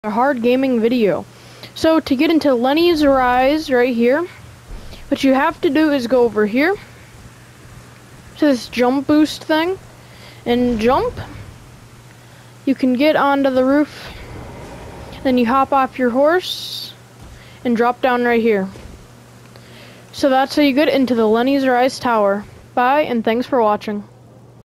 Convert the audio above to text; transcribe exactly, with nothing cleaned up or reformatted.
A hard gaming video. So to get into Lenne'S Rise right here, what you have to do is go over here to this jump boost thing and jump. You can get onto the roof, then you hop off your horse and drop down right here. So that's how you get into the Lenne'S Rise tower. Bye and thanks for watching.